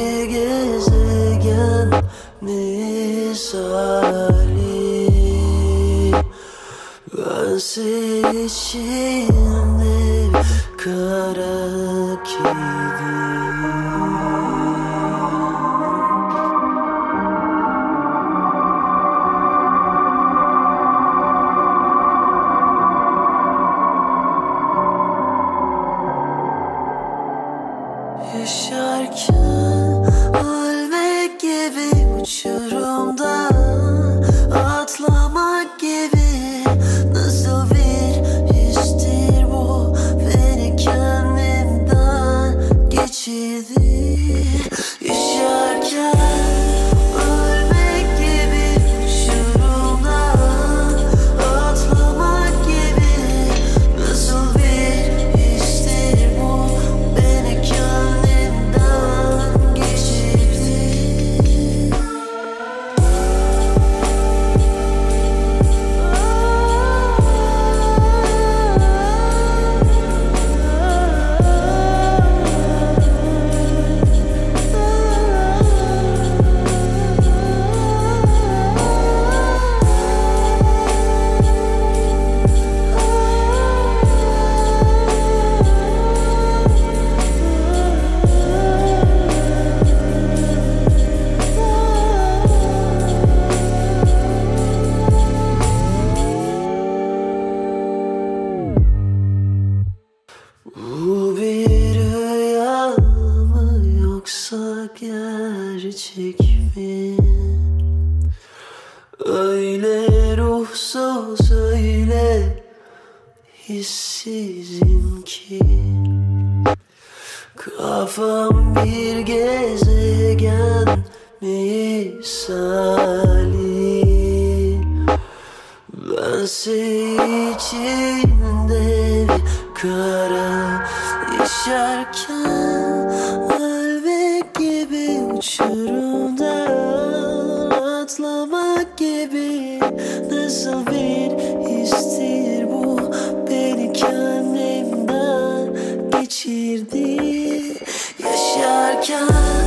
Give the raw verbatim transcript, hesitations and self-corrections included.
bir gezegen misali. Ben içinde kara kedi. Yaşarken ölmek gibi, uçurumda atlamak gibi. Nasıl bir histir bu, beni kendimden geçirdi. Yaşarken ölmek gibi, uçurumda atlamak gibi. Nasıl bir histir bu, beni kendimden geçirdi. Bu bir rüya mı yoksa gerçek mi? Öyle ruhsuz, öyle hissizim ki. Kafam bir gezegen misali. Bense içinde bir kara. Yaşarken ölmek gibi, uçurumdan atlamak gibi. Nasıl bir histir bu, beni kendimden geçirdi. Yaşarken